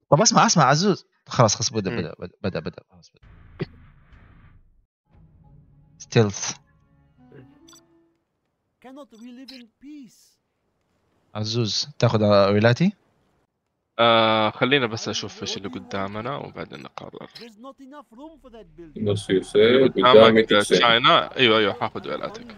طب اسمع عزوز، خلاص بدأ خلاص ستيلث. عزوز تاخذ ويلاتي؟ خلينا بس اشوف ايش اللي قدامنا وبعدين نقرر. بص يوسف قدامي قدامك تكسين. تشاينا. ايوه حاخذ ويلاتك.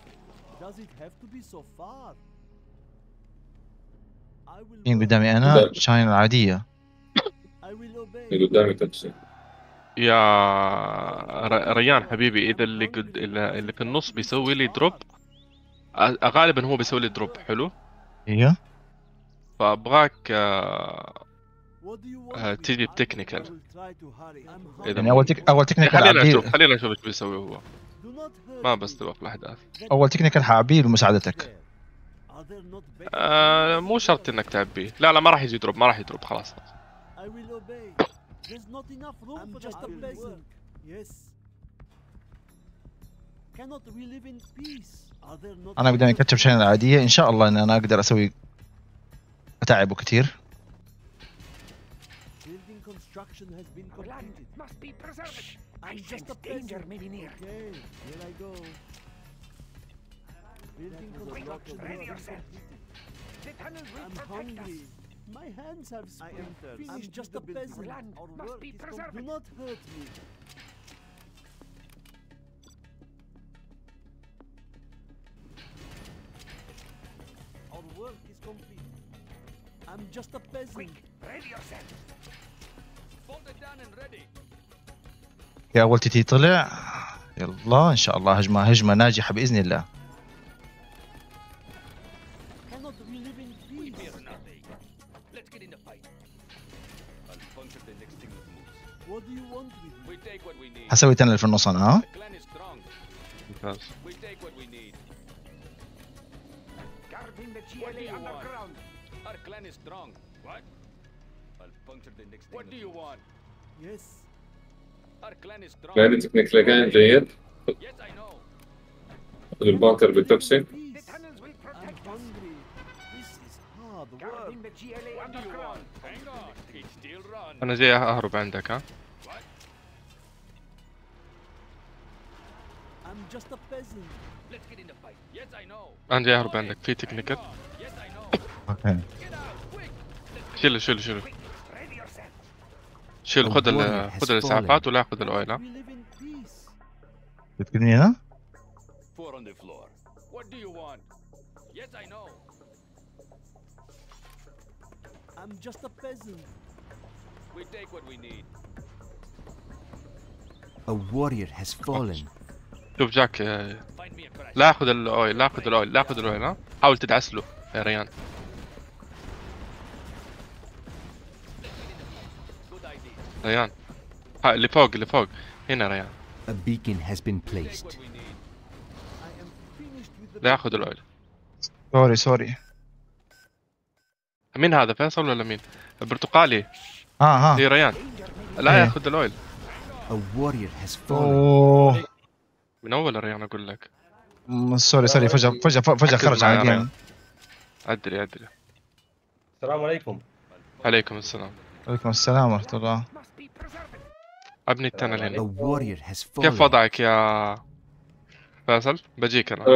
مين قدامي انا؟ تشاينا العادية. قدامي تكسين. يا ريان حبيبي، اذا اللي في النص بيسوي لي دروب، غالبا هو بيسوي لي دروب حلو. ايوه فابغاك تيجي بتكنيكال. يعني اول تكنيكال خلينا نشوف ايش بيسوي هو. ما بستوقف الاحداث. اول تكنيكال حعبيه لمساعدتك. مو شرط انك تعبيه. لا ما راح يجي دروب، ما راح يدروب خلاص. انا قدامي كتشب شاينا العادية، ان شاء الله ان انا اقدر اسوي اتعبه كثير. My hands have split. I'm just a peasant. Our work is complete. Do not hurt me. Our work is complete. I'm just a peasant. Quick, ready yourself. Fold it down and ready. يا اول تي طلع، يلا ان شاء الله هجمة ناجحة باذن الله. حسوي تنل في النص انا. ها ممتاز. لا تكنيكال كان جيد. البانكر بالتوكسين. انا جاي اهرب عندك. ها انا جاي اهرب عندك في تكنيكال. اوكي شيل خذ الاسعافات ولا خذ الاويل. بتكلمني هنا؟ I'm just a peasant. We take what we need. A warrior has fallen. شوف جاك، لا اخذ الاويل ها. حاول تدعس له يا ريان. ريان اللي فوق هنا ريان. A beacon has been placed. لا ياخذ الاويل. سوري مين هذا، فيصل ولا مين؟ البرتقالي. ها هي ريان. لا ياخذ الاويل. A warrior has fallen. اوه من اول ريان اقول لك. سوري فجأة خرج عن الجيم. ادري. السلام عليكم. عليكم السلام. وعليكم السلام ورحمة الله. ابني التنل هنا. A warrior has fallen. كيف وضعك يا فيصل؟ بجيك انا.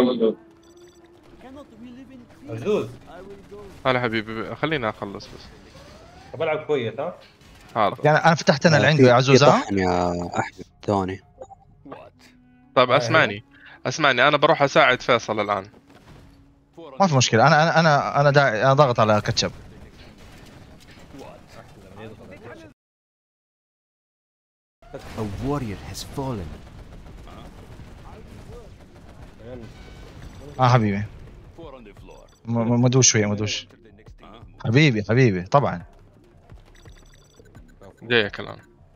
عزوز هلا حبيبي، خليني اخلص بس. بلعب كويس. ها حاضر. يعني انا فتحت انا اللي عنده يا عزوز. ها يا احمد ثاني. طيب اسمعني انا بروح اساعد فيصل الان. ما في مشكلة. انا ضاغط على كاتشب. A warrior has fallen. حبيبي مدوش شوية حبيبي طبعا. جايك الان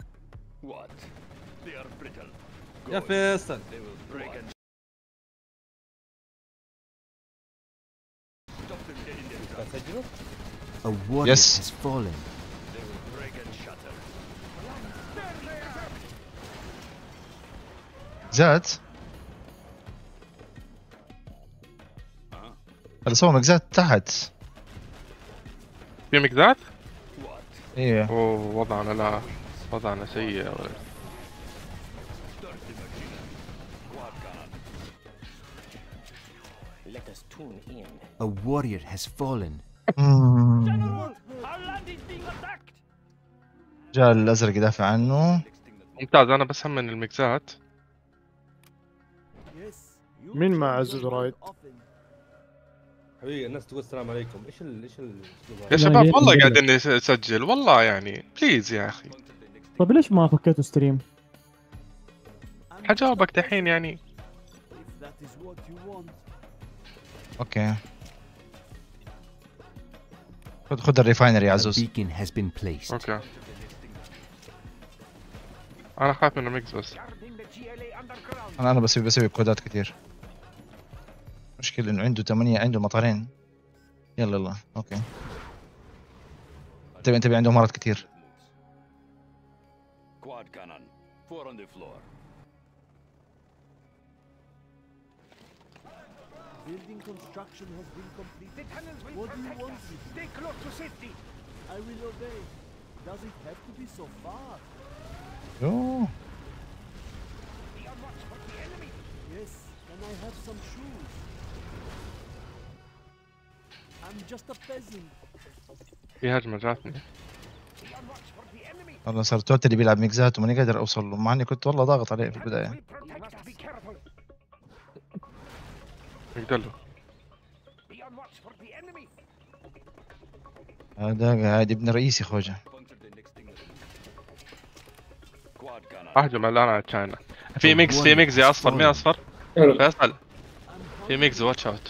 يا فيصل. A warrior has fallen. زاد هذا سوى مجزات تحت. في مجزات؟ ايه اوه وضعنا لا، وضعنا سيء يا ولد. A warrior has fallen. General, our land is being attacked. جاء الازرق يدافع عنه. ممتاز، انا بس هم من الميكسات. Yes, you مين مع change عزوز your mind رايد؟ often. حبيبي الناس تقول السلام عليكم، ايش الاسلوب يا هذا؟ شباب والله قاعدين نسجل والله يعني بليز يا اخي. طيب ليش ما فكيتوا ستريم؟ I'm حجاوبك دحين يعني. if that is what you want. اوكي خذ الريفاينري يا A عزوز. beacon has been placed. اوكي انا خايف من الميكس بس. انا بسوي كودات كثير. مشكلة انه عنده 8 عنده مطارين. يلا اوكي. انتبه عنده مرات كثير. Quad cannon. 4 on the floor. Building construction has been completed. What do you want? Stay close to safety. I will obey. Does it have to be so far? يوه Be on watch for the enemy. Yes, can I have some shoes? I'm just a peasant. في هجمة جاتني. Be on watch for the enemy. والله صار توتالي بيلعب ميكزات وماني قادر اوصل له مع اني كنت والله ضاغط عليه في البداية. Protect us. Be careful. يقدر له. Be on watch for the enemy. هذا قاعد ابن رئيسي خوجة. Puncture the next thing. Quad cannon. اهجم الان على تشاينا. في ميكس يا اصفر. مين اصفر؟ فيصل في ميكس واتش اوت.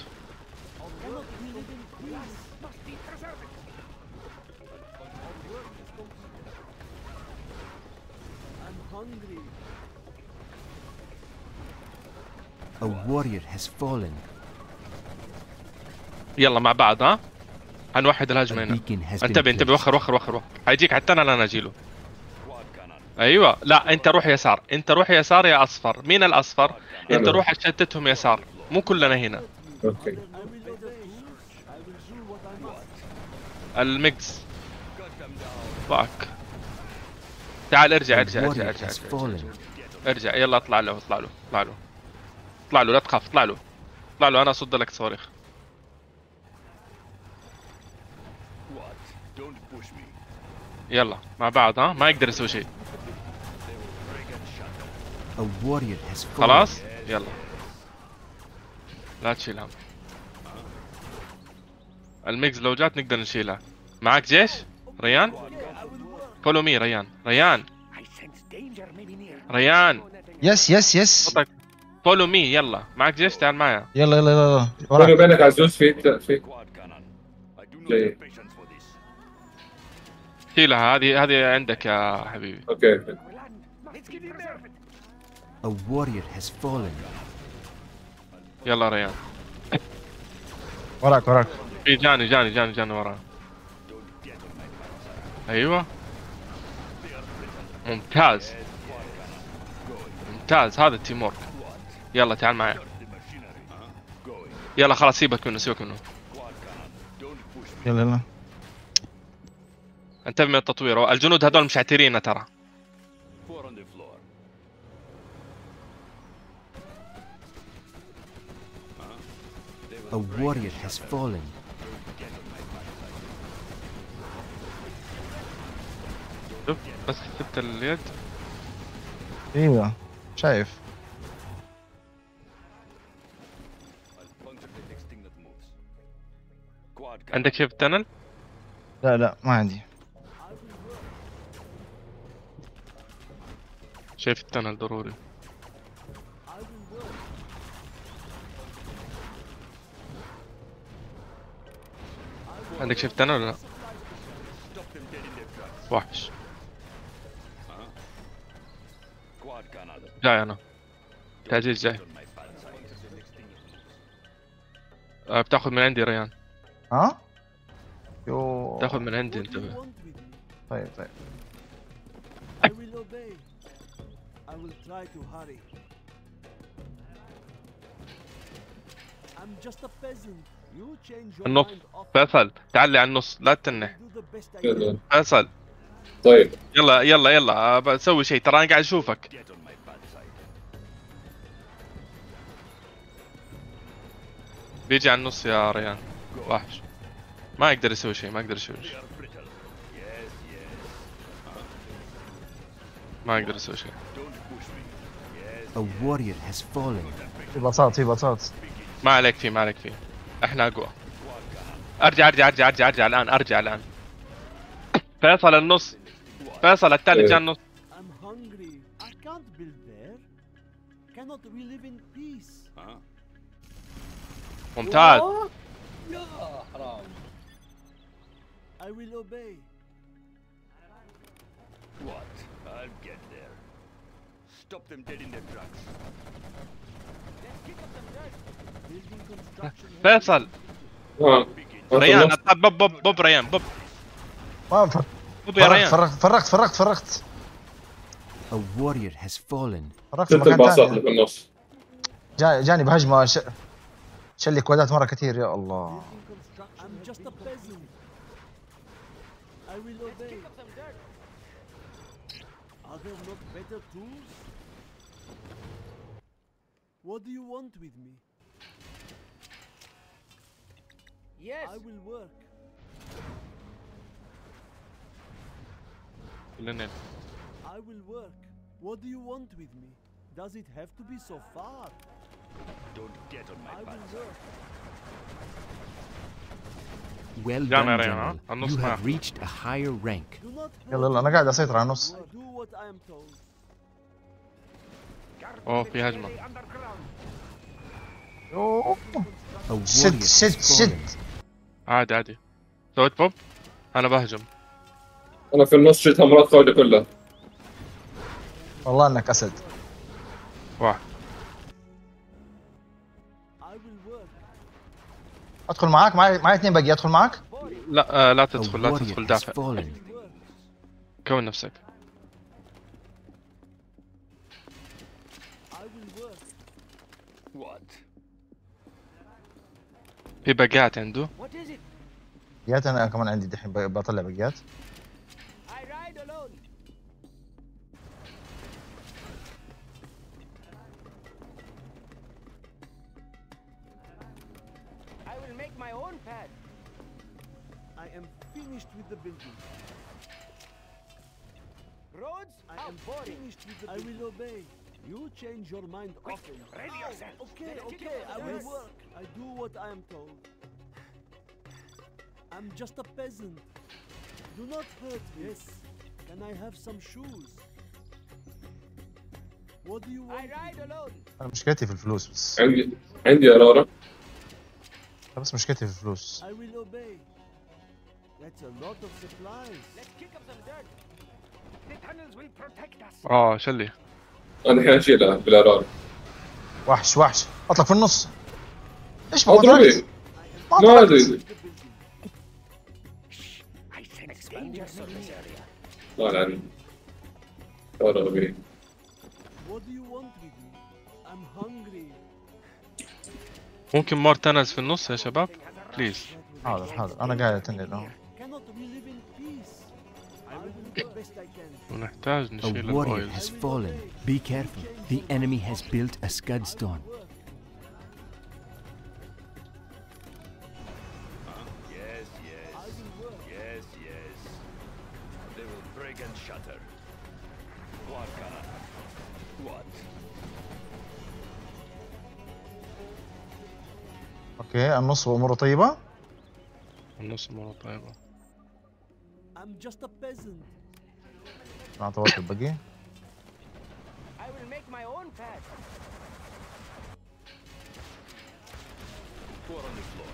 I'm hungry. A warrior has fallen. يلا مع بعض ها؟ هنوحد A الهجمة هنا. beacon has been انتبه placed. وخر. حيجيك حتى انا اجيله. Quad cannon. ايوه لا انت روح يسار، انت روح يسار يا اصفر. مين الاصفر؟ انت أنا. روح تشتتهم يسار، مو كلنا هنا. اوكي. I will obey. I will do what I must. الميكس باك. تعال ارجع A warrior has ارجع. fallen. ارجع يلا اطلع له لا تخاف. اطلع له انا اصد لك صواريخ. What? Don't push me. يلا مع بعض ها، ما يقدر يسوي شيء. A warrior has fallen. خلاص يلا لا تشيل هم. الميكس لو جات نقدر نشيلها. معك جيش ريان؟ فولو مي ريان. I sense danger maybe near. ريان يس فولو مي يلا. معك جيش تعال معايا. يلا بيني وراك. وبينك عزوز في Quad cannon. I do not جيد. have patience for this. شيلها هذه عندك يا حبيبي. اوكي. Let's get in there. A warrior has fallen. يلا ريان. وراك. في جاني وراه. ايوه ممتاز هذا تيمور. يلا تعال معي. يلا خلاص سيبك منه. يلا انتبه من التطوير. الجنود هذول مشعترين ترى. 4 on the floor. A warrior has fallen. شوف بس شفت اليد. ايوه شايف. I'll puncture the next thing that moves. Quad cannon. عندك شيء في التنل؟ لا ما عندي. شيء في التنل ضروري. عندك شيء في التنل ولا لا؟ وحش. Quad cannon. جاي انا. تعجيز جاي. بتاخذ من عندي ريان. ها؟ يو تاخذ من عندي What do you انتبه. want with me? طيب I will obey. I will try to hurry. I'm just a peasant. You change your النص. mind often. فيصل تعال لي على النص لا تتنح. Do the best I يلا. can. فيصل طيب يلا يلا يلا بسوي شيء، ترى انا قاعد اشوفك. Get on my bad side. بيجي على النص يا ريان، وحش. ما يقدر يسوي شيء، ما يقدر يسوي شيء، Brittle. Yes, yes. ما يقدر يسوي شيء. Don't push me. Yes. A warrior has fallen. في بساط في بساط. ما عليك فيه، ما عليك فيه، احنا اقوى. ارجع ارجع ارجع ارجع ارجع الان، ارجع الان. فيصل النص، فيصل الثالث جاء النص. I'm hungry. I can't build there. Cannot we live in peace? Huh? ممتاز. يا حرام. I will obey. What? I'll get there. Stop them dead in their tracks. Let's kick up some dirt. Building construction. فيصل ها ريان، بوب بوب بوب ريان، بوب ما بوب يا ريان. فرقت. A warrior has fallen. فرقت ست مكان الباصات اللي ثاني. في النص. جاني بهجمة شلي كوادات مرة كثير يا الله. I'm just a peasant. I will obey. Kick up some dirt. Are there not better tools? What do you want with me? Yes. I will work. لنين. I will work. What do you want with me? Does it have to be so far? Don't get on my I bad will side. work. Well جانا done, ريان، General. ها؟ النص You معه. have reached a higher rank. Do not يلا انا قاعد اسيطر على النص. I do what I am told. اوه في هجمة. أوه. A warrior شد has شد. fallen. عادي عادي. سويت بوب؟ انا بهجم. انا في النص شلت همرات خوله كلها. والله انك اسد. واحد. I will work. ادخل معاك، معي اثنين باقي، ادخل معاك. لا لا A تدخل، لا warrior تدخل، has دافع. fallen. كون نفسك. I will work. What? في باقيات عنده. What is it? بقيات انا كمان عندي دحين بطلع بقيات. I ride alone. I will make my own path. I am finished with the building. Roads? I am finished with the building. I will obey. You change your mind often. Ready yourself. Okay, okay, I will work. I do what I am told. I'm just a peasant. Do not hurt me. Yes. Can I have some shoes? What do you want? I ride alone. انا مشكلتي في الفلوس بس. عندي أرارة. بس مشكلتي في الفلوس. I will obey. That's a lot of supplies. Let's kick up some dirt. The tunnels will protect us. شلي. أنا الحين أشيلها بالأرارة. وحش اطلق في النص. ايش ما أضربي. طلعت؟ ما أدري. I sense danger in this area. لا لا. أضربي. What do you want with me? I'm hungry. ممكن مور تنز في النص يا شباب؟ بليز. حاضر انا قاعد اتنقل اهو. Cannot we live in peace? I will do the best I can. ونحتاج A نشيل warrior الاويل. has fallen. Be careful. The enemy has built a scudstone. Yes, yes. Yes, yes. They will break and shatter. Waka. What? اوكي النص اموره طيبة. النص مرة طيبة. I'm just a peasant. انا طولت البقي. I will make my own path. Four on the floor.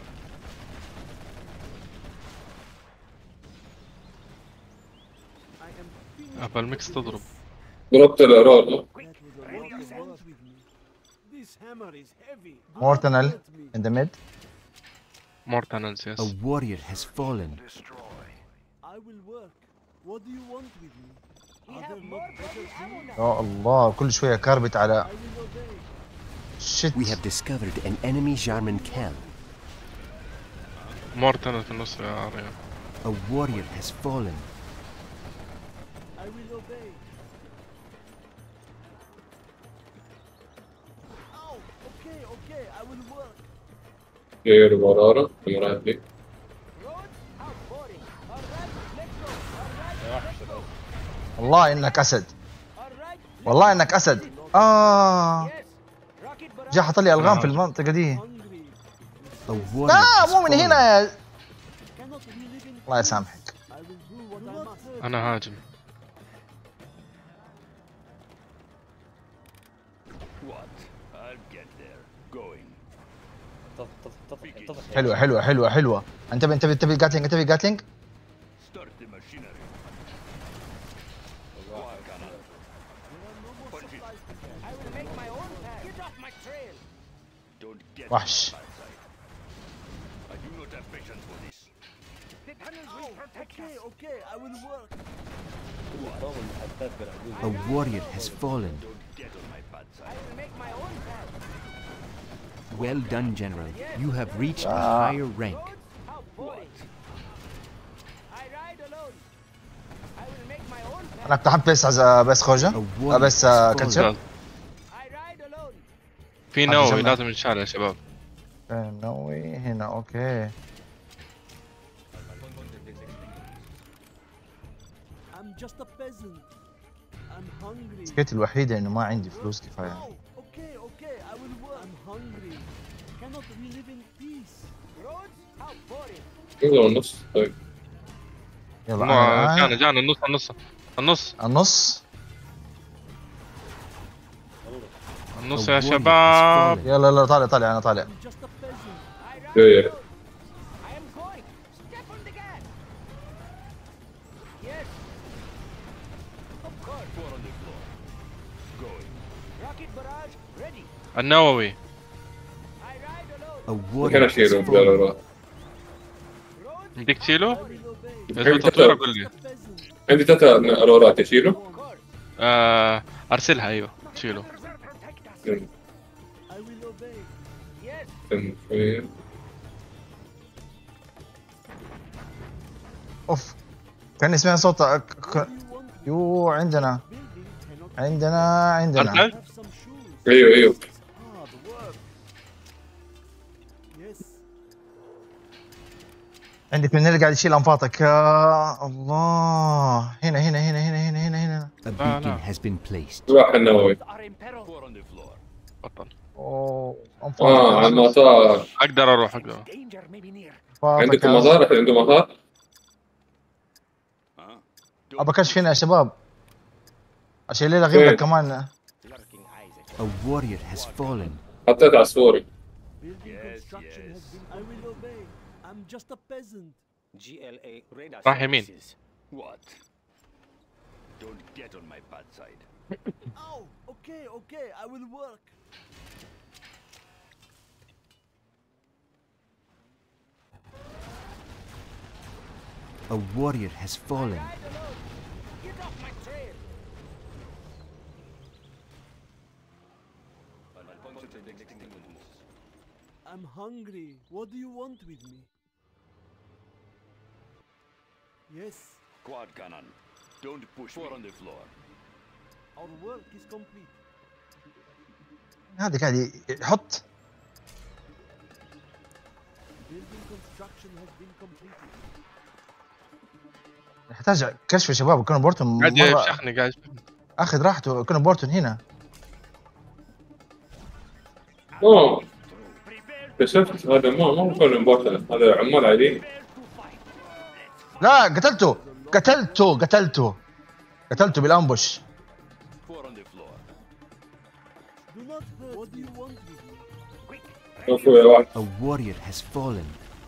I am finished. ابا الميكس تضرب. ضربت الأرارة. That was a lot of work with me. This hammer is heavy. Do More not tunnel hurt me. in the mid. مور تنز A يس. warrior has fallen. I will work. What do you want with me? Are there not better tools? يا الله كل شوية كاربت على I will obey. شت. We have discovered an enemy Jarman camp. مور تنز في النص يا ريان. A warrior has fallen. I will obey. Ow! Okay, okay, I will work. غير مرارة المرات دي. Roads? How boring. Alright, let's go. Alright, يا وحش الأرض. والله انك اسد، alright. والله انك اسد. Yes. Rocket barrage. جا حط لي الغام في المنطقه دي. Hungry. A warrior لا has مو من fallen. هنا. Cannot we live in الله يسامحك. I will do what I must. انا هاجم. What? I'll get there. Going. طفح. حلوه حلوه حلوه حلوه. انتبه جاتلينج، انتبه جاتلينج. Start the machinery. Punch it. I will make my own path. Get off my trail. Don't get وحش. on my side. I do not have patience for this. The tunnels will protect us. Okay, I will work. A warrior has fallen. Don't get on my bad I side. will make my own path. Well done, General. You have reached a higher rank. Roads? How boring. I ride alone. I will make my own path. انا اقتحمت بس خوجه، A warrior بس has كاتشب. fallen. I ride alone. في هذا نووي جمع. لازم نشال يا شباب. نووي هنا اوكي. I'm just a peasant. I'm hungry. مشكلتي الوحيده انه ما عندي فلوس كفايه. Oh, okay, okay, I will work. I'm hungry. Cannot we live in peace? Roads? How boring. يلا النص. طيب. يلا ما أنا جانا النص النص النص. النص A يا warrior has شباب. fallen. يلا يلا طالع انا طالع. I'm just a peasant. I ride Yeah, yeah. alone. I am going. Step on the gas. Yes. Of course. Four on the floor. Going. Rocket barrage ready. النووي. I ride alone. A ممكن warrior has اشيله fallen. بالأراء. Roads? بدك تشيله؟ I will obey. إذا تطور قول لي. Peasant. عندي 3 أرورات اشيله. Of course. ارسلها ايوه تشيله. Protect us. I will obey. Yes. تنفيذ. اوف كان سمعنا صوت What do you want? يو عندنا Building cannot عندنا أرسل؟ have some shoes. ايوه. Hard work. Yes. عندك من اللي قاعد يشيل انفاطك. يا الله. هنا A beacon has been placed. راح النووي. Are in peril. Four on the floor. بطل. اوه على انفاطك. المطار. اقدر اروح اقدر. Danger may be near. عندكم مطار؟ عنده مطار؟ Huh? ابى كشف هنا يا شباب عشان الليله غير فين؟ كمان. A warrior has fallen. حطيت عصفوري. Building Yes, construction yes. has been. I will obey. I'm just a peasant. راح يمين. What? Don't get on my bad side. Oh, okay, okay. I will work. A warrior has fallen. Ride alone. Get off my trail. I'm hungry. What do you want with me? Yes, Quad cannon. Don't push Four on the floor. our work is complete. هذا قاعد يحط. Building construction has been completed. يحتاج كشف يا شباب. كونو بورتون قاعد مرة يفشخني قاعد يفشخني. اخذ راحته. كونو بورتون هنا. اوه اكتشفت هذا مو كل امبورتنت، هذا عمال عادي. لا قتلته بالامبوش. Four on the floor. Do not hurt. What do you want with me? Quick. شوفوا يا واحد. A warrior has fallen.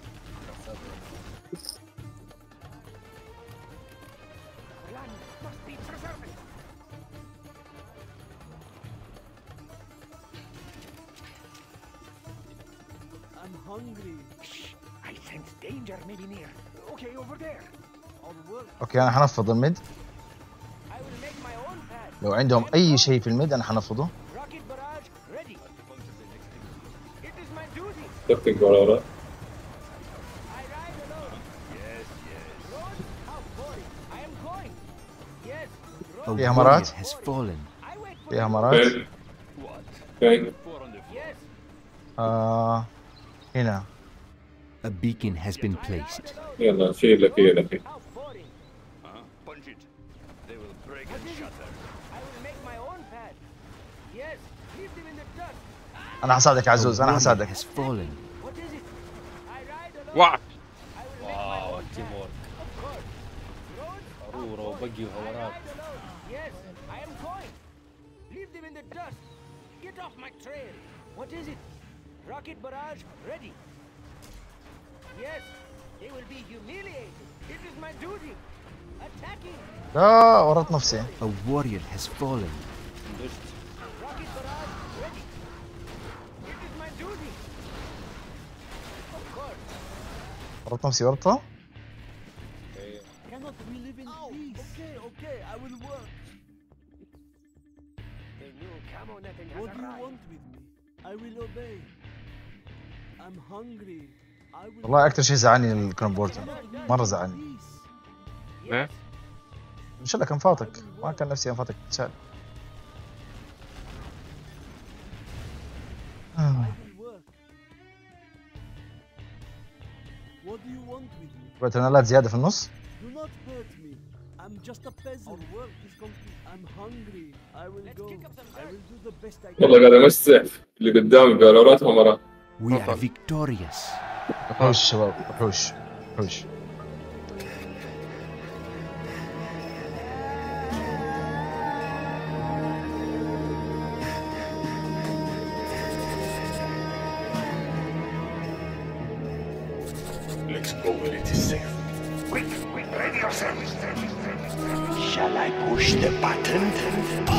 Land must be preserved. I'm hungry. Shh. I sense danger may be near. Okay, over there. Our work. اوكي انا حنفض الميد. I will make my own path. لو عندهم اي شيء في الميد انا حنفضه. Rocket barrage ready. It is my duty. تكتك قرارات. I ride alone. Yes, yes. Road? How boring. I am going. Yes. A فيها warrior مرات. has fallen. فيها مرات. فين؟ فين؟ هنا. A beacon has been placed. يلا شيل لك هي لك. Punch it. They will break and shatter. انا حساعدك يا عزوز، انا A warrior حساعدك. has fallen. وقع. واو تيم وورك. ضروره وبقي وهورات. What is it? Rocket barrage ready. Yes, they will be humiliated. It is my duty. Attacking. لا ورط نفسي. A warrior has fallen. دشت. Rocket barrage ready. It is my duty. Of course. ورط نفسي ورطة. Cannot we live in peace? Okay, I will work. The new camo netting has What do you want with me? I will obey. I'm hungry. I will والله أكثر شيء زعلني الكرامبورتن، مرة زعلني. ليه؟ مش لك انفاطك، ما كان نفسي انفاطك تسال. work. What do you want with me? باترنالات زيادة في النص. Do not hurt me. I'm just a peasant. Our work is complete. I'm hungry. I will go. I will do the best I can. والله قاعد امسح اللي قدامي بألوراتها مرات. We are victorious. وحوش شباب، وحوش وحوش. Let's go where it is safe. Quick, ready yourselves. Shall I push the button?